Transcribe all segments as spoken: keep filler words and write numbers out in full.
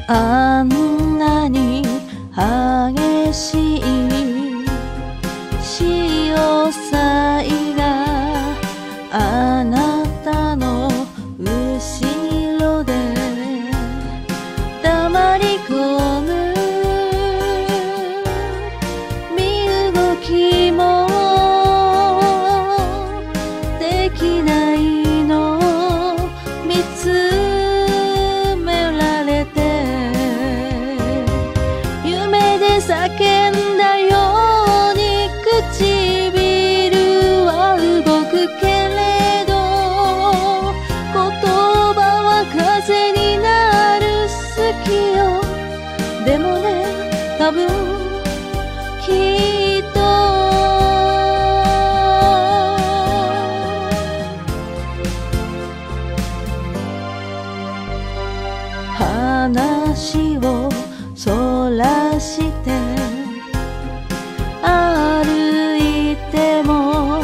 あんなに激しい潮騒があなたの後ろで黙り込む身動きもできないの見つめられて夢で叫んだように唇は動くけれど言葉は風になる好きよでもね多分きっと話をそらして歩いても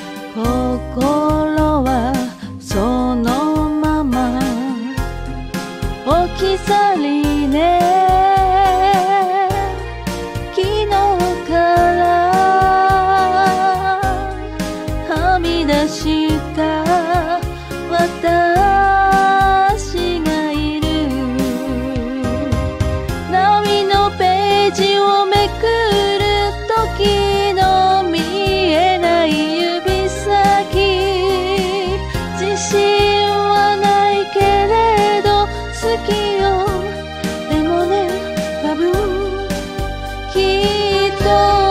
心はそのまま置き去りね昨日からはみ出した私がいる波のページをめくる時の見えない指先自信はないけれど好きよでもね多分きっと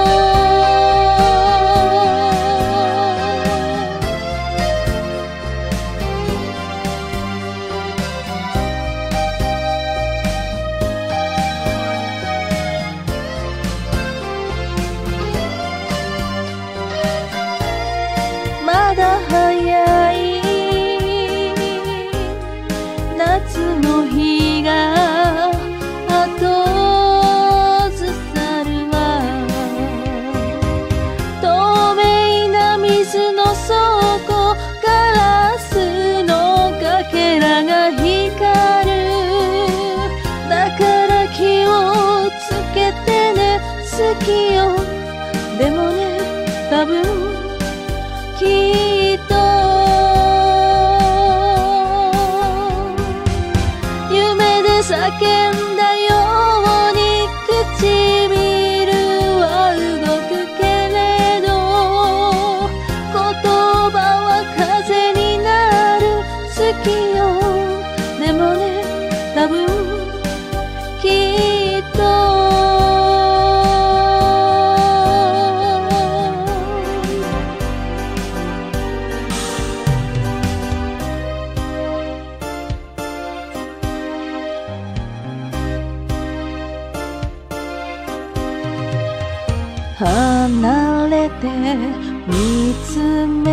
まだ早い夏の日が後ずさるわ透明な水の底ガラスのかけらが光るだから気をつけてね好きよでもね多分きっと夢で叫んだように唇は動くけれど言葉は風になる好きよでもね多分きっと離れて見つめ